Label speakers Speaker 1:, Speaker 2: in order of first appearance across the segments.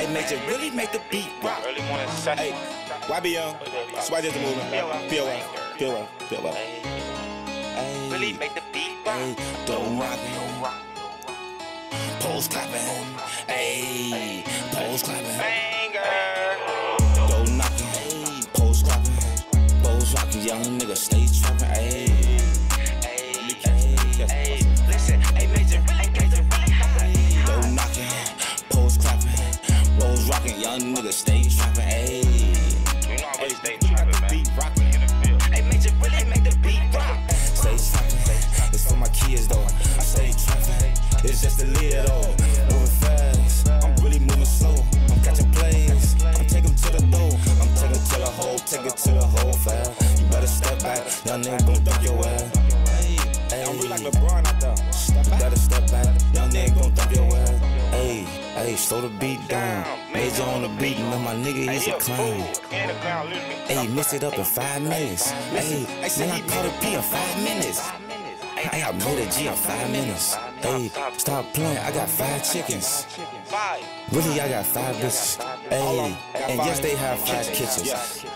Speaker 1: Hey, Major, really make the beat rock.
Speaker 2: Early morning session.
Speaker 1: Hey, YB Young, Swag just moving. POL. Hey,
Speaker 2: Really make the beat rock.
Speaker 1: hey, don't rockin'. Pose clapping. Hey, pose clapping.
Speaker 2: Banger.
Speaker 1: Don't knockin'. Hey, pose clapping. Pose rockin'. Young nigga stay trappin'. Hey,
Speaker 2: Hey, listen, hey, Major, really high.
Speaker 1: don't knockin'. Pose clapping. Pose rockin'. Young nigga stay trappin'. Hey,
Speaker 2: You know I really stay trapping, man.
Speaker 1: beat rockin'.
Speaker 2: In the field.
Speaker 1: Hey, Major, really make the beat rock. Stay trappin'. It's for my kids though. I stay trappin'. It's just a lid though. Moving fast. I'm really moving slow. I'm catching plays. I'm taking to the door. I'm taking to the hole. Take it to the hole fast. You better step back. Young nigga gon' dump your ass. Hey, I'm really like LeBron out there. You better step back. Young nigga gon' dump your ass. Hey, slow the beat down. Major on the beat. Know my nigga is a clown.
Speaker 2: In the ground, literally.
Speaker 1: Hey, mix it up in 5 minutes. Hey, man, I caught a P in 5 minutes. Hey, I made a G in 5 minutes. Hey, stop playing, I got 5 chickens.
Speaker 2: Five.
Speaker 1: Really, I got 5 bitches. Hey, and yes, they have 5 kitchens.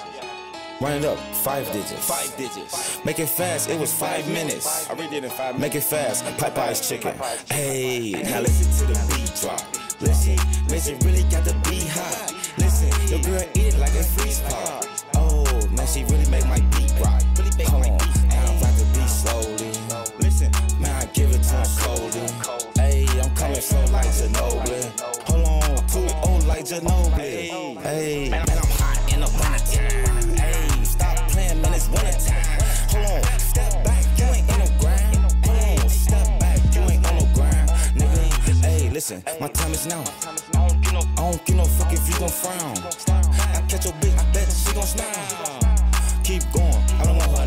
Speaker 1: Run it up, 5 digits. 5 digits. Make it fast, it was 5 minutes. I already did it in 5 minutes. Make it fast, Popeye's chicken. Hey, now listen to the beat drop. Listen, really got the beat hot. Listen, your girl eat it like a freeze pop. Oh, man, she really make my beat rock. Hold on, and I'm about to beat slowly. Listen, man, I give it to him coldly. Hey, I'm coming slow like Ginobili. Hold on, too old like Ginobili. Hey, man, I'm hot in the wintertime. Hey, stop playing, man, it's wintertime. Hold on, step back, you ain't in no grind. Hold on, step back, you ain't on no grind, nigga. Hey, listen, my time is now. I don't give no fuck if you gon' frown. I catch your bitch, I bet she gon' smile. Keep going, I don't want her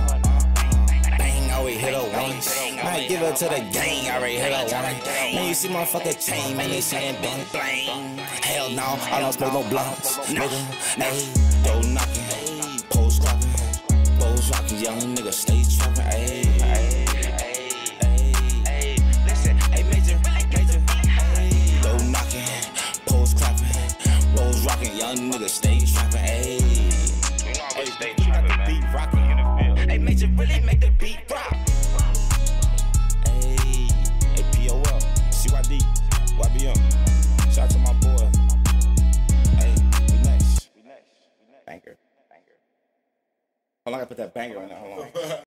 Speaker 1: now. Bang, I already hit her once. Might give her to the gang, I already hit her once. Man, you see motherfucker chain, man, they saying bang, bang. Hell no, I don't smoke no blunts. Nigga, hey, don't knockin', pose clappin', pose rockin', young nigga stay trappin', ayy.